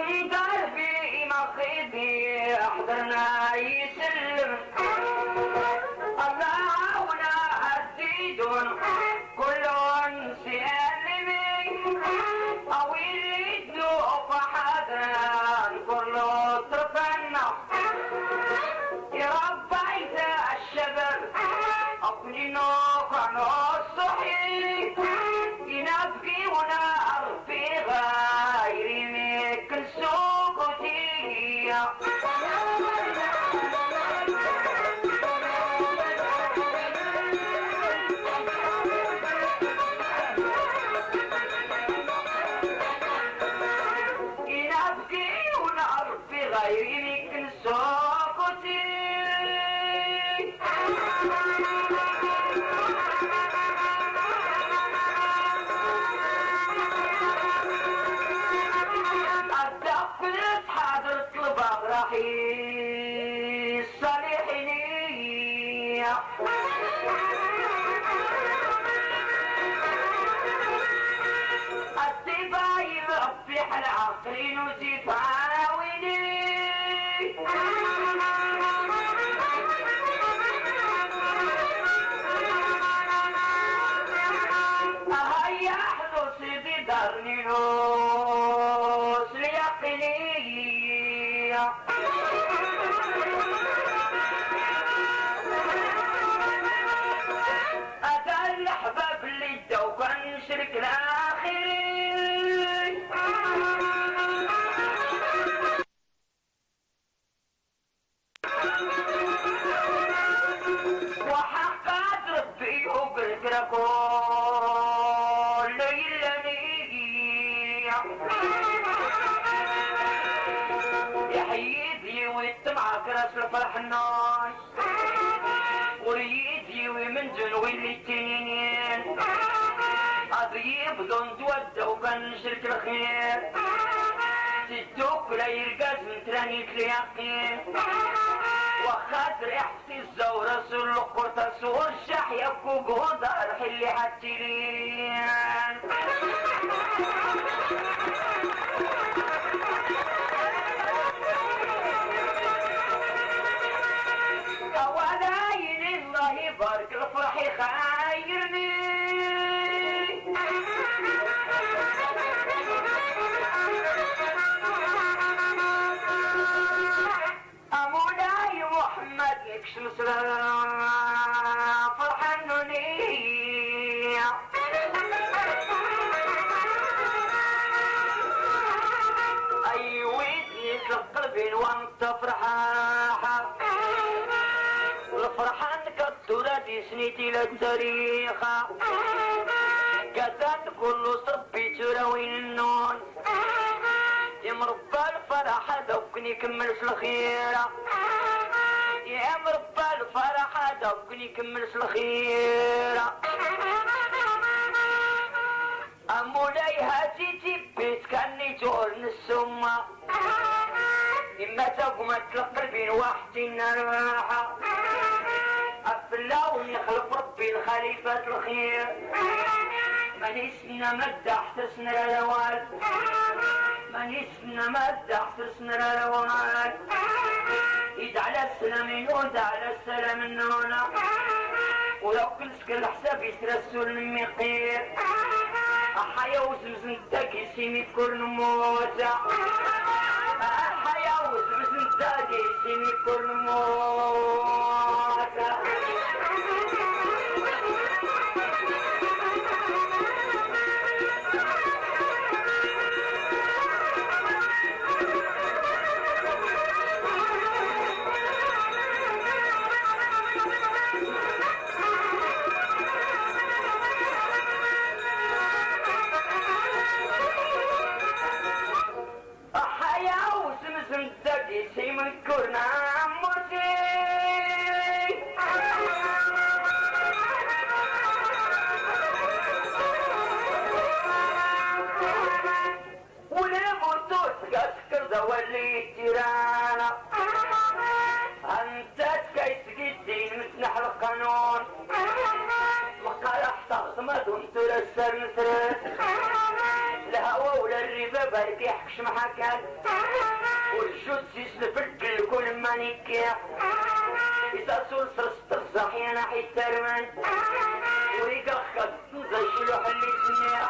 قلبي مخيبي حضرنا يسلم الله ولا الزيدون كلهم سيلمين او يريدوا فحضرنا كله تفنى يا رب عيد الشباب اقني نوقع الصحيح ينبقي ونار في غير ميك سوقتي ينبقي ونار في غير ميك سوقتي حاضر الباب راحي الصالحين الطباي ربح العقل وزيد عاوني هيا حلوسي بدرني نوس ليقلي أتى الأحباب اللي داو كان نشرك الآخرين وحقات ربي وقلت لكل ليلني يحيدي ويتمعك راس الفرح الناس وريدي ومن جنوي الاتنين اضيب دون تودى وكان نشرك الخير تدوك لا يرقاز من ترانيك ليقين وخاطر يحسي الزورة سور القرطة سور الشح يبكوك ودار حلي حتلين ولاين الله يبارك الفرح يخيرني مولاي محمد يكشم سلام فرحنوني اي ويدي قلبي وانت فرحاحة الفرحان كالدورة دي سنيتي للتاريخ كتان كله صبي تراوين النون يا مربى الفرحة دوكني يكملش الخيرة يا مربى الفرحة دوكني يكملش الخيرة مولاي هاتي بيت كاني تورن السمة إما تقوم تلقى بين واحد الراحة أفلاوني خلق ربي الخليفة الخير من اسمنا مدح تسنى الرواد من اسمنا مدح تسنى الرواد يد على السلام ينود على السلام النونة ولو كل سكر الحساب يترسل المقير أحيا وزمزم تاقي سيمي كل موتة أحيا وزمزم تاقي سيمي كل موتة سي من كرنا موتي ولا موتوس كسكر زولي تيرانا انت تكيسكي الدين متنح القانون مقال احتغ صمد وانتو لسر نسرس لا الهوى ولا الربا بالك يحكش محكات والجود سيسلف الكل كل ما نكيح إذا سلسل سترزح يا ناحي الترمن وريقا خد زي شلوح اللي سميح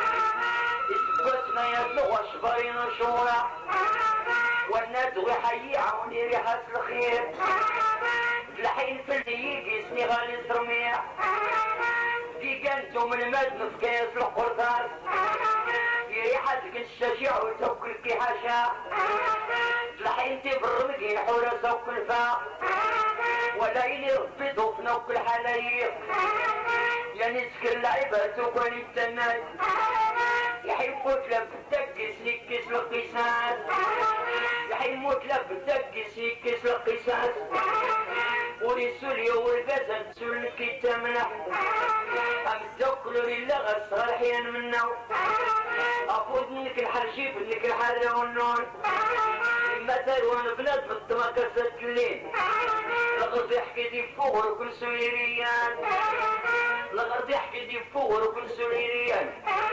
يثبت ما يبلغ شبرين وشورح والناس ويحيي عوني ريحة الخير الحين في اللي يقيسني غالي سرميح كي قالتو من المدن في كاس القرطاس ريحتك الشجيع وتوكل كي حاشا الحين تبرمك يحول سوق الفاق ولا يلي ربيتو في نوك الحلايق يا نسك اللعيبة تكون التنات يحبوك لفتكس نكس القصاص يحبوك لفتكس نكس القصاص ورسولي والبزل سلك التمنح أم تاكلوا لله غصر الحين منه أفوز منك الحرشيف منك الحر والنون مثل وانا بلاد بالطما كسرت الليل لغرض يحكي دي فوق وكل سوريان لغرض يحكي دي فوق وكل سوريان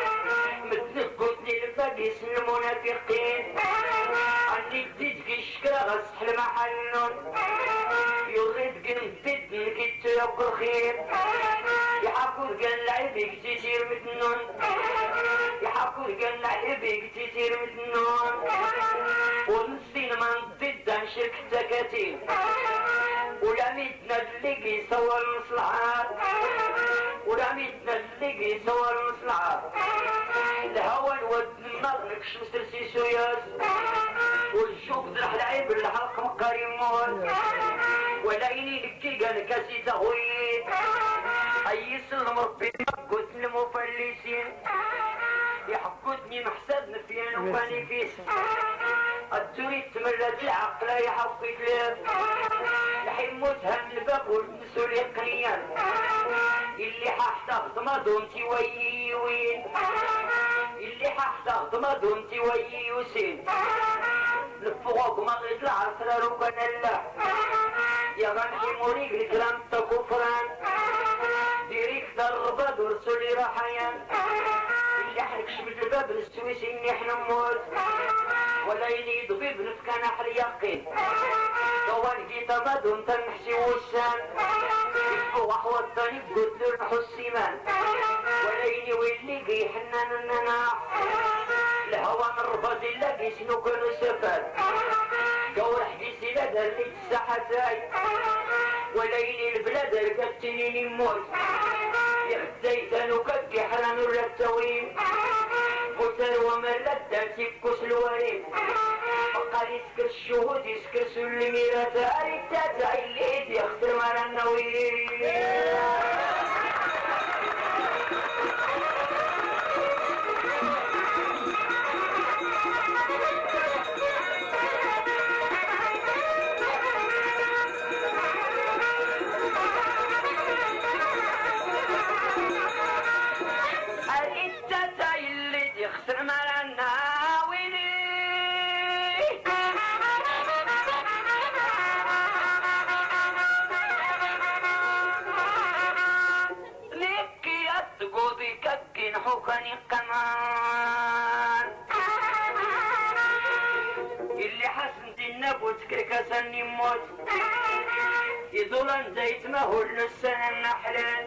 متنقدني الفاقس المنافقين عندي جديد كي الشكرا غصح المحلون يريد قنبت نكت يبقى الخير يحكوا قال لعبك تسير متنون يحكوا قال لعبك تسير متنون ونسين من ضد شرك تكاتين ولا ميتنا اللي سوى المصلحات ولا ميتنا اللي سوى المصلحات الهوى الود النار نكش مسترسي سوياس والشوف ذرح العيب الحلق مقاري موت ولا يني لكي قال كاسي تغويت أيس المربي مقوت المفلسين يحقدني محسد نفيان وفاني فيس التريد تمرد العقل يحقق له يحموتها من الباب والمسؤول يقنيان اللي حاحتاخد مضونتي ويي وين اللي حاحتاخد مضونتي ويي وسين لفوق ما غيد العصر ركن الله يا غنحي موريك الكلام تكفران ديريك تربض ورسولي رحيان اللي حركش بالباب السويسي اني احنا نموت ولا يلي ضبيب نفكان احر يقين دوان جيت مدن تنحسي وشان يفوق احوال تاني قلت له نحو السيمان ولا يلي ويلي حنان الناح الهوا من رفض اللاقي شنو كانوا سفر قول حديثي لدى اللي تساحتاي ولا يلي البلاد ركبتني نموت يغزيتن وككي حران ولا التوين قتل وملت تفكس الوريد وقال يسكر الشهود يسكر سلميرات التاتا اللي يدي يخسر مال النوير يخسر مال الناوين لك يتقضي ككين حكني كمان اللي حسنت النبوت كركسني موت يدولن زيت ما هو السنة النحلان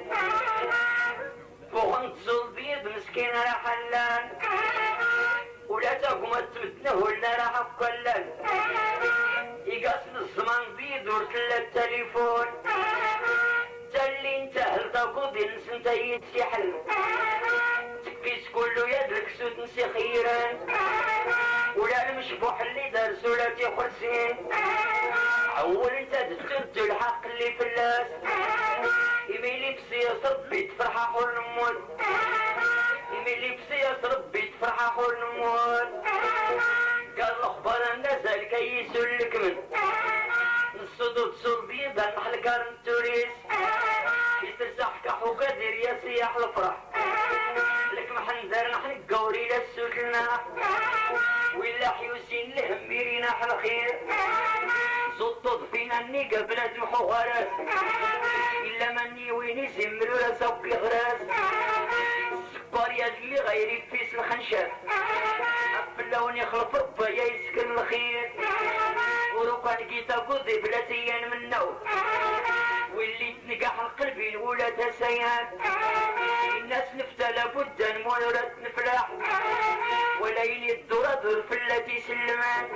وغنت البيض مسكين راح حلان ولا تقوم تمتنه ولا راح بكلان يقصد الزمان بيض ورسل التليفون تالي انت هل تقضي نس انت يتسحل تكيس كله يدرك سود نسي خيران ولا المشبوح اللي دارس ولا تيخلسين اول انت تسد الحق اللي في اللاس يميلي بسياس ربي تفرحة حول نموت يميلي بسياس ربي تفرحة حول نموت قال الاخبار الناس الكيس لك من الصدود صلبي بان محل كارن توريس يسترسح كحو قدر يا سياح الفرح لك محنزر نحن قوري للسوكنا ولا حيوسين لهم ميرينا حل خير صدد فينا النيقة بلاد محوغرات إلا مني ويني زمرو لسوق غراس سكر يا اللي غيري فيس الخنشاف اللون يخلف ربا يسكن الخير وروكا لقيتا قضي بلا تيان من نوم واللي تنقح القلبين ولا تسيان الناس نفتا لابد نمولت نفلح وليني الدور دور في التي سلمان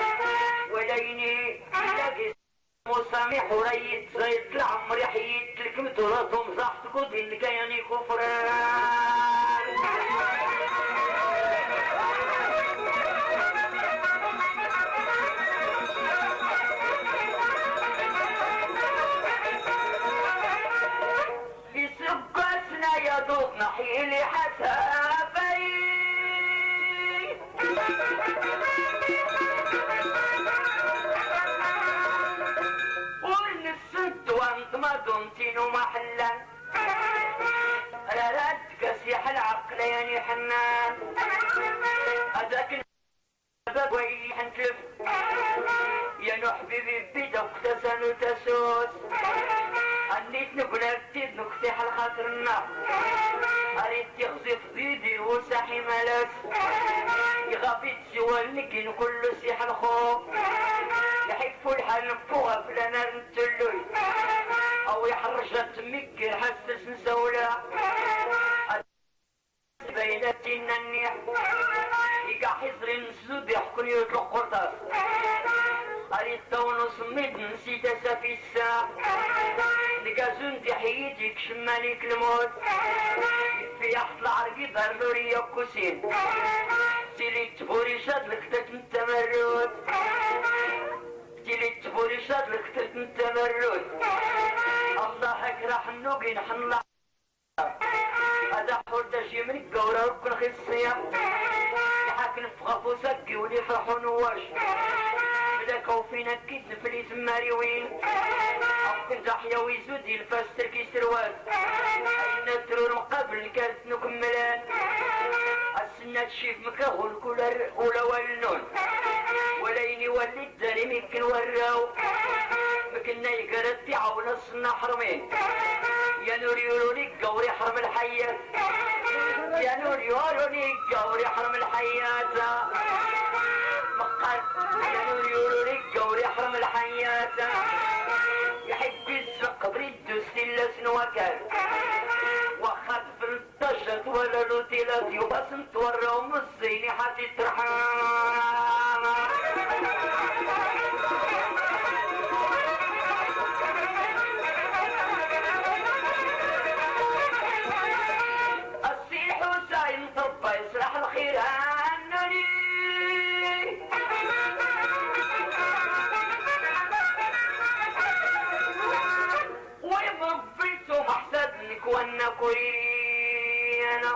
وليني لاقي مسامح وريت زيت العمر يحييت لك مدوراتهم زحت قضي اللي كياني كفران يسبسنا يا دوب نحيلي حسابي والنسد وانت ما دمتين ومحلا رادك سيح العقل يعني حنان هذاك الباب ويحن تلف يا نو حبيبي بيدك تسان وتسوس خليت نقول كتير نكتح الخاطر النار اريد تخزي فضيدي وساحي ملاس يغابي تسوال نكين كله سيح الخوف يحفوا الحال نفوها بلا نار نتلوي او يحرجت مك يحسس نسولا بيناتنا النيح يقع حزري نسود يحكون يطلق قرطاس اريد تونو صميد نسيت اسافي الساعة لقى زندي حييتك شماليك الموت في احط العرقي دار لوري كوسين تيلي تبوري شادلك تتم التمرد تيلي تبوري شادلك تتم التمرد الله اكره النوقي نحن الله هذا حول شي من القورة وكل خصية يحاكن في غفو سقي ونفرحوا نواش بداك وفينا كيد نفلي تماري وين كنت احيا ويزودي الفاس تركي سروال اين الدرور مقابل كانت نكملان السنة تشيف مكاهو الكولر ولا والنون وليني ولي الداري ممكن وراو مكنا يقردي عونا الصنا حرمين يا نور يوروني قوري حرم الحياة يا نور يوروني قوري حرم الحياة مقال يا نور يوروني قوري حرم الحياة يحب السق بريد دوسي سنوكال وخد في الطشت ولا لوتيلات يباس نتوراهم الصيني حتى ترحام السيح وسايم طبا يسرح الخير عنني ويضبيتهم احسدنك وانا كورينا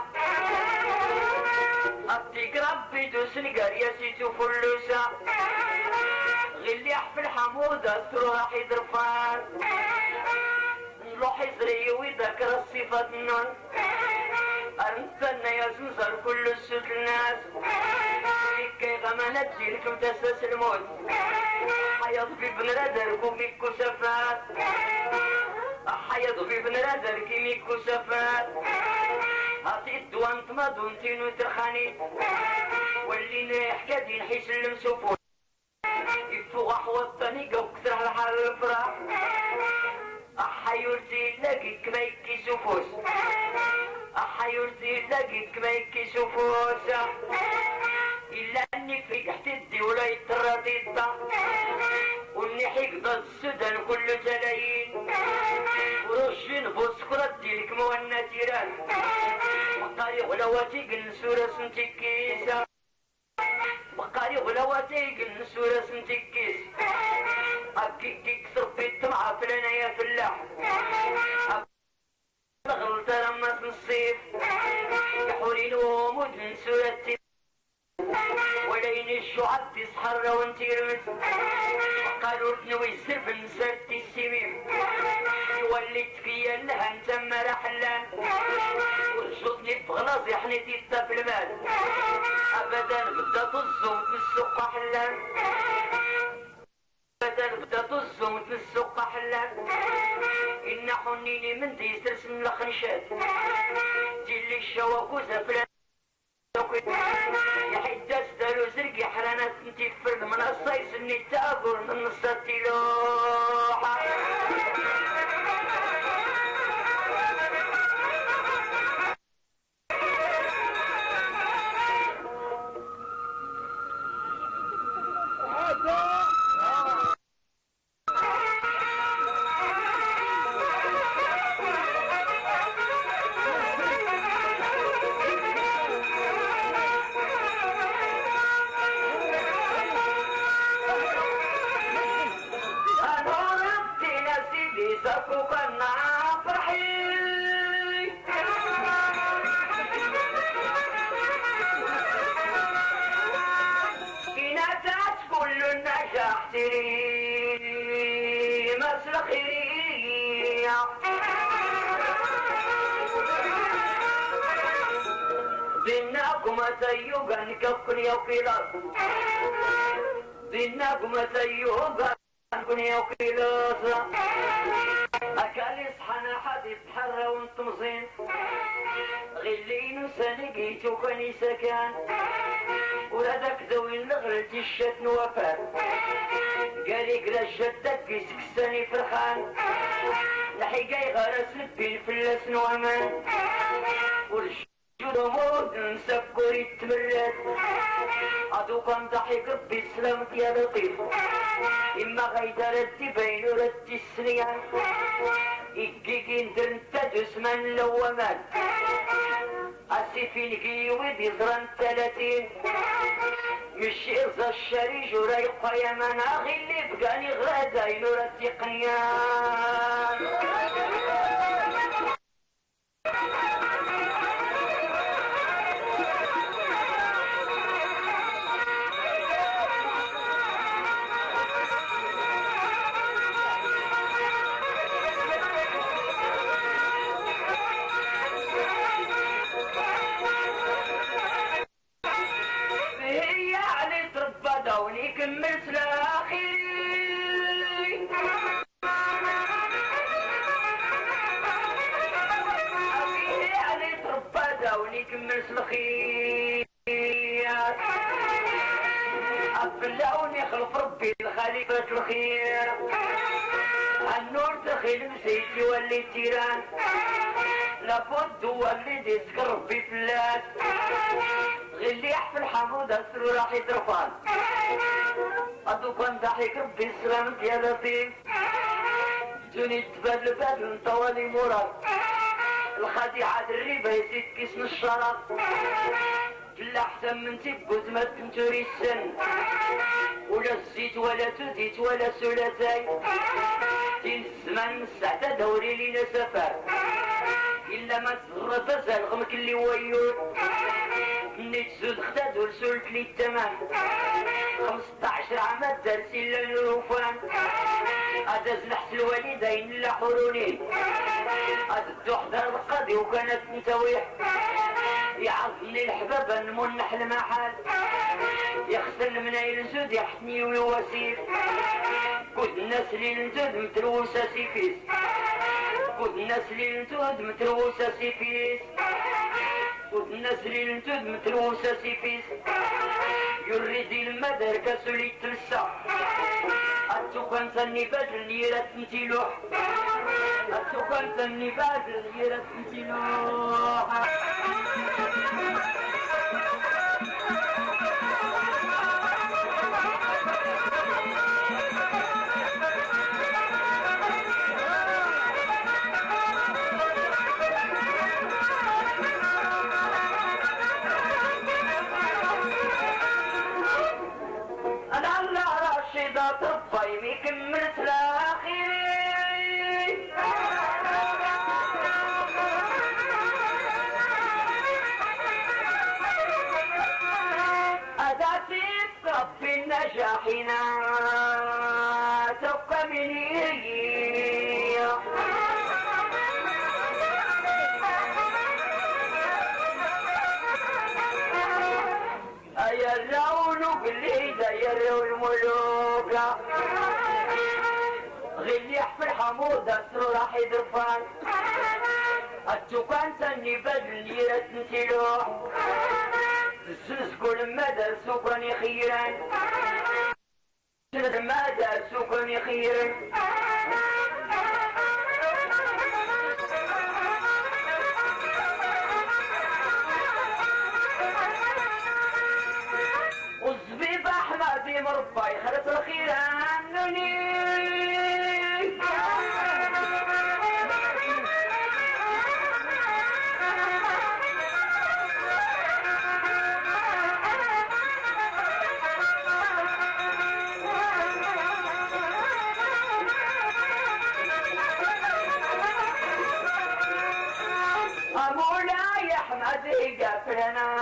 أبتك ربي دوسني قريسيتو فلوسا غلي يحفل حمودة تروح يدرفان نروح يزري ويذكر الصفات النون أنتنا يا زنزر كل السود الناس كي غمانات جيلكم تساس الموت حياض في بن رادر كوميكو سفات حياض في بن رادر كيميكو سفات هاتي الدوان تمادونتين وترخاني واللي نحكادي نحيس المسوفون يفوق حوطني قو كسرح الحال الفرح أحيورتي لاقي كما يكيسو فوس أحيورتي لاقي كما يكيسو فوس إلا أني فرقحت الدي ولا يتردي الضا واني حقد السودان كله تلايين ورشين بوسكرة ديلك موانا تيران بقاري غلواتي قل سورة سنتكيسة بقاري غلواتي قل سورة سنتكيس أبكيك تربي الطمعة فلنا يا فلاح غلط رمس الصيف يحورين ومدن سورة ولين الشعب تسحر وانتي رمس قالوا تنوي السرب نسرتي السميم وليت كيا لها انت مرحلان ورشوطني بغلاص يحنيتي في المال ابدا بدا تزوم في السوق حلان ابدا بدا تزوم في السوق حلان إن حنيني من دي ترسم الخنشات جيلي الشواكوزة فلا يا حداس دارو زرقي حرانات انتي فرد من الصيص اني تابر من نص التلوحة بينكم سيوغا نكفن يا قيلاس بينكم سيوغا نكفن يا قيلاس أكالي صحنا حد يتحرى وانتم زين غلين وسنقيتو كاني سكان ولادك ذوي النغرة الشات نوافات قالي قلا شدك يسكساني فرحان لحقاي غرس لبين فلاس نوامان والجود مود نسكر يتمرد عدوك ضحك ربي سلامك يا لطيف إما غيدا ردي بين ردي السنيان إكيكين درنتا دسمان لوامات أسيفين كيويد يزران 30 مشي إرزا الشريج ورايقا يا من أخي اللي بقاني غادا ينور التقنيان كملت لاخي يعني تربى داوني كملت الخير أبلاوني خلف ربي الخليفة الخير النور دخل مسيتي ولي تيران لابد ولي يسكر ربي فلاس غلي يحفل حمود أسرو راح يترفان أدوكان ضحك ربي سلامت يا لطيف جوني تبادل بادل طوالي مراد الخديعة الريبة يزيد كيس من الشرف لا أحسن من تبوت ما تنتوري السن ولا الزيت ولا تزيت ولا سلاتاي دين الزمان مسعتا دوري لينا سفر إلا ما تزرط زلغمك اللي ويور مني تزود اختاد ورسولك لي التمام 15 عام درسي للوفان أداز نحس الوالدين لا حرونين أدو حضر القاضي وكانت نتويح يعظني الحباب نمنح المحل يغسل من ينزود يحتني ويواسيف كود الناس اللي نزود متروسة سيفيس كود الناس اللي نزود متروسة سيفيس كود الناس اللي نزود متروسة سيفيس يريد المدر كسولي تلسع أتوكان تني بدل يرات نتيلوح أتوكان تني بدل يرات نتيلوح طبي كملت لاخيري أداتي ربي النجاحنا تبقى مني أيا اللون قليدا يا الملوك غليح في الحموضة سرو راح يدرفان التوكان سني بدل نيرة نسيلوح السلس كل ما درسو كان يخيران السلس ما درسو كان يخيران والزبيب احمد مربى يخلص الخيران نوني مولاي احمد يقفلنا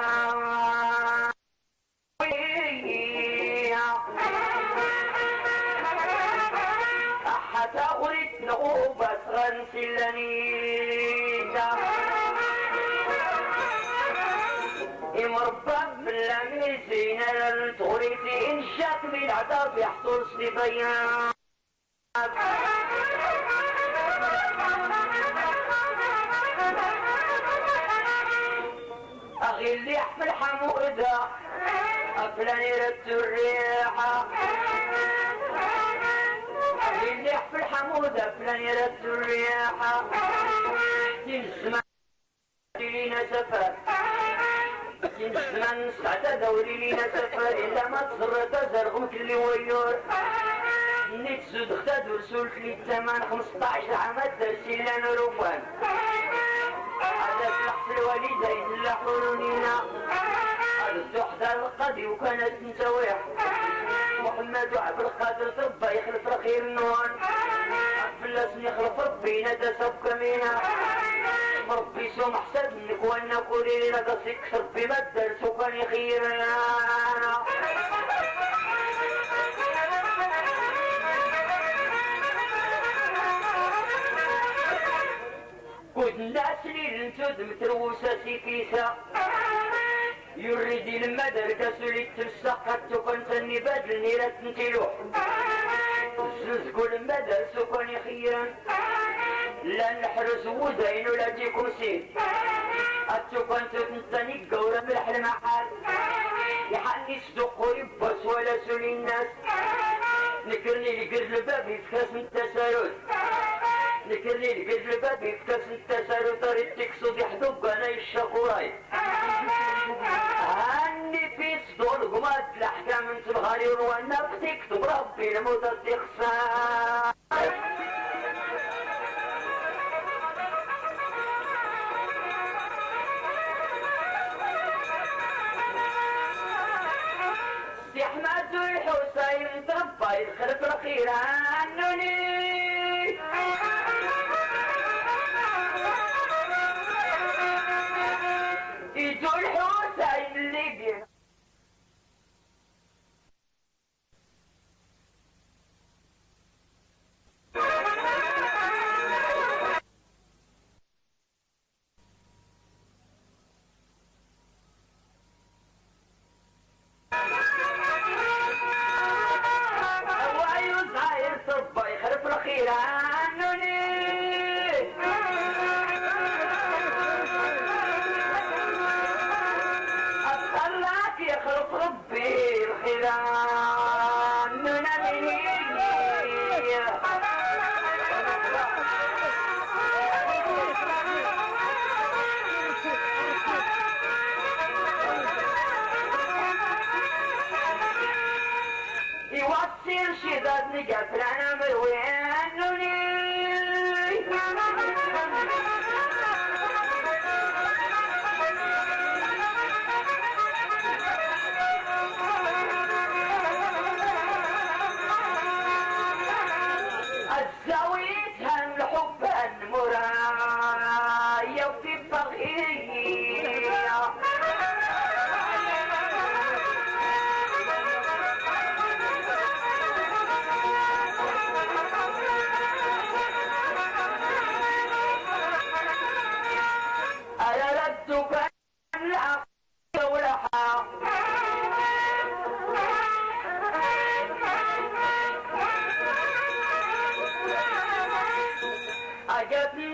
حتى أريد نغوب أسغن سلانيتا مربب باللميسين التغريتي إن شاك من عذاب يحصل صبيان أغي اللي يحمل حمودة أفلاني رد الريحة أغي اللي يحمل حمودة أفلاني رد الريحة تنسمع لينا سفر تنسمع نسعد دوري لينا سفر إلا ما تصر تزرغم كل ويور نتسود اختاد ورسول في الثمان 15 عام درسي لنا رفان هذا في الوالدين اللي حرونينا هذا تحضر القاضي وكانت نسويح محمد وعبد القادر طبا يخلف رخير النون فلسني يخلف ربي نتسب كمينا ربي سوم حسد منك وانا كوري لنا قصيك ربي ما الدرس وكان يخيرنا كود الناس اللي نتود متروسة سيكيسة يريد المدركة سولي تفسق قد تكون سني بدل نيرة نتلوح الزوز كل المدرس وكون يخيرا لا نحرس ودين ولا تيكم سين أتكون تتنساني قورة ملح المحال يحني صدق ويبس ولا سولي الناس نكرني لقرد الباب يفكس من التسارد نكرني لقرد الباب يفكس من التسارد طريق تكسود يحدب أنا الشقوراي هاني في صدور قمات الأحكام انت الغالي وانا بتكتب ربي الموت استخسار احمد الحسين تربى يدخل الاخير عنوني يجو الحسين اللي بيه يوصل شداد نقفل انا مروينوني الزاويتها الحب المرايا وفي البغية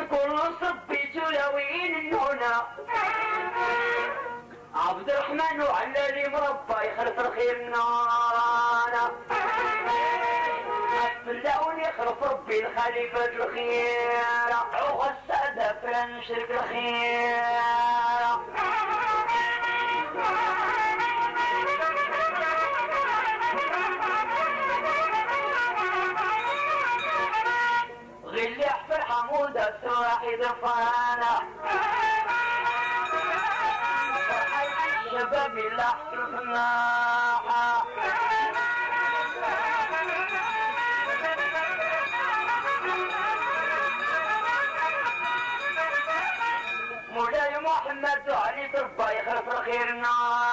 كل صبيت لوين النونة عبد الرحمن وعلى لي مربى يخلف الخير نانا اللون يخلف ربي الخليفة الخير وغسادة فلان نشرك الخير غير في الحمودة السراح يدفانا الشباب اللي احتفناها مولاي محمد علي تربى يخلف خيرنا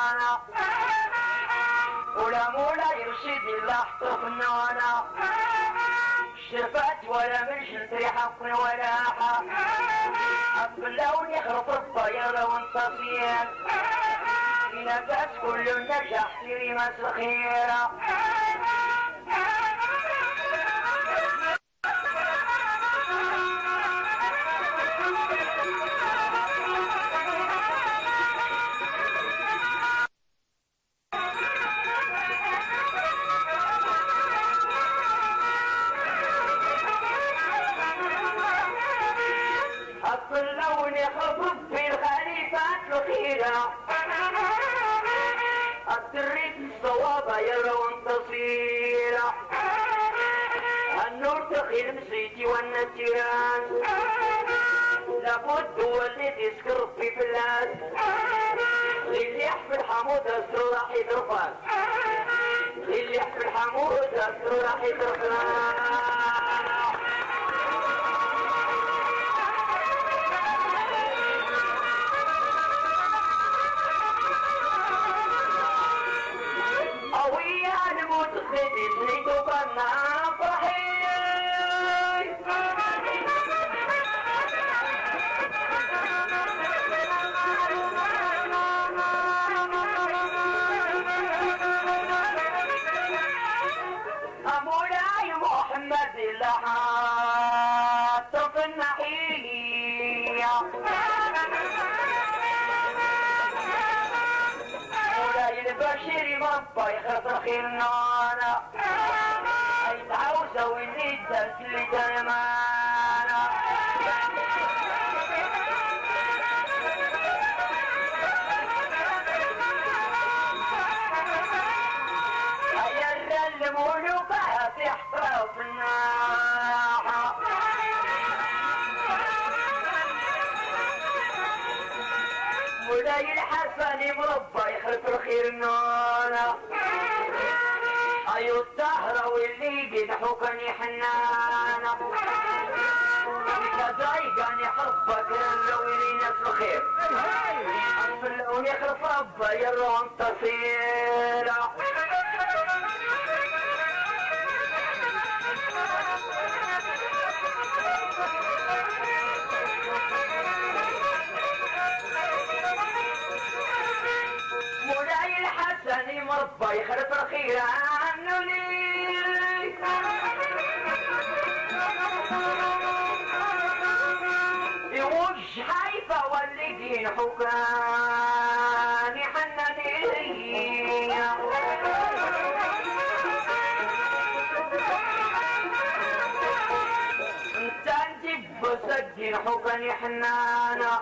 ولا مولاي رشيد اللي احتفنانا شرفات ولا من شنتري حق ولا حق اللون يخرف الطيارة وانتصير نفس كل النجاح في مصر خيرة اللون يخرف في الخليفات الخيرة التريد الصوابة يرون تصيرة النور تخيل مسيتي والنتيران لابد واللي تسكر في بلاد اللي يحفل حمود السر راح يدرفان اللي يحفل حمود السر راح يدرفان زيدو بنا فرحي مولاي محمد لحاط في النحية مولاي البشير مربى يخسر خيرنا عاوزة واللي درت اللي ترمانا هيا الملوكة في احتراف الناحة مولاي الحسن مربى يخلف الخير نانا ايو الزهرة واللي قدحو كان يحنانا كذايقاني حبك لو يلي ناس الخير اللون يخلف ربا يرون تصيرا مولاي الحسن مربى يخلف الخير عنه لي يوج حيفا واللقين حكاني حناني انت بسجن حكاني حنانا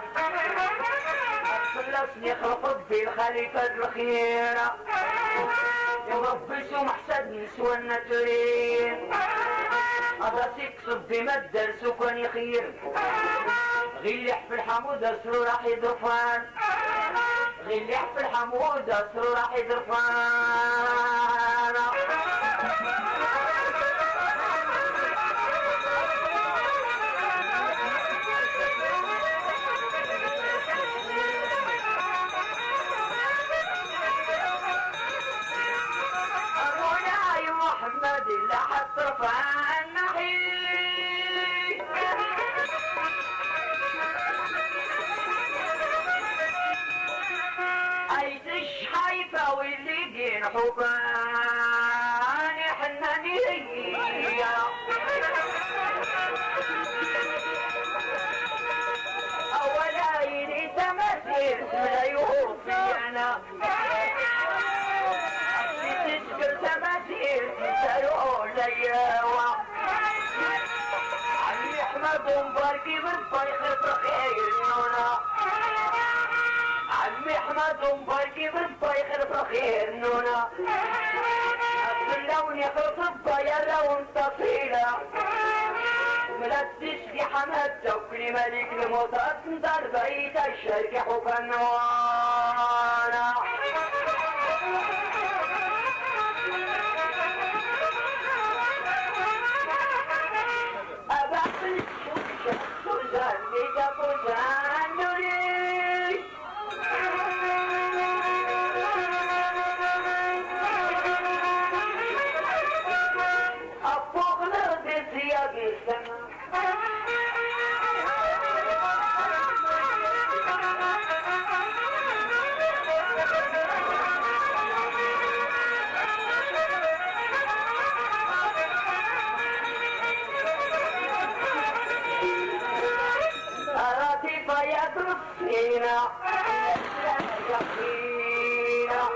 خلصني خلف ربي الخليفة الخيرة يا ربي سو محسد نسوى النترين أضاسيك صبي مدر سكن خير غير في الحمود أسرو راح يدرفان غير في الحمود أسرو راح يدرفان محمد اللي حط رفع النحيل ايتش حيفا واللي جين حباني حنانية احمد مباركي بالطيخ الفخير نونا عمي احمد مباركي بالطيخ الفخير نونا اللون يخلص الطيارة وانت صيلة ملتش في حمد توكلي ملك الموتى تنظر بيت الشركة حفنوانا أبعث الشوشة سوزان بيتا فوزان نوري أفوق الأرض زياد السماء أراتي فيا تصفينا يقينا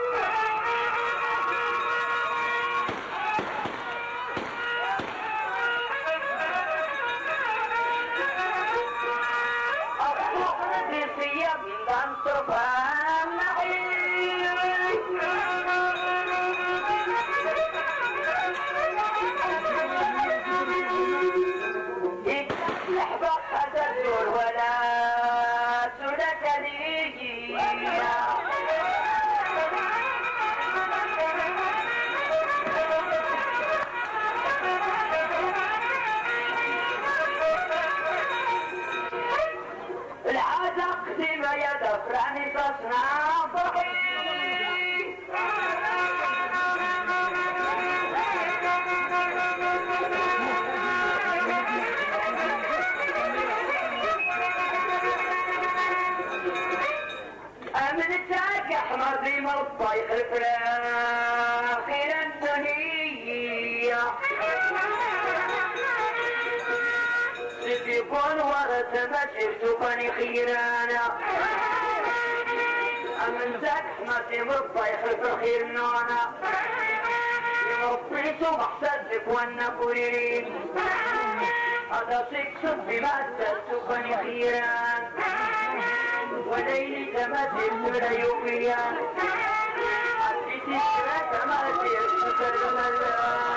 dan لحظة تدور ولا سلك لي العادة قديمة يا دفراني تصنع ضحي أمنتك أحمر ذي مرضى الفراخير الدنيا يكون ورث ما شفت بني خيرانا أمنتك أحمر ذي مرضى الفراخير نونا يمرضي صبح صدق والنقرين هذا سكسب بما تلت بني خيران وليل تمثل يوميا حسيت الشراء تمثل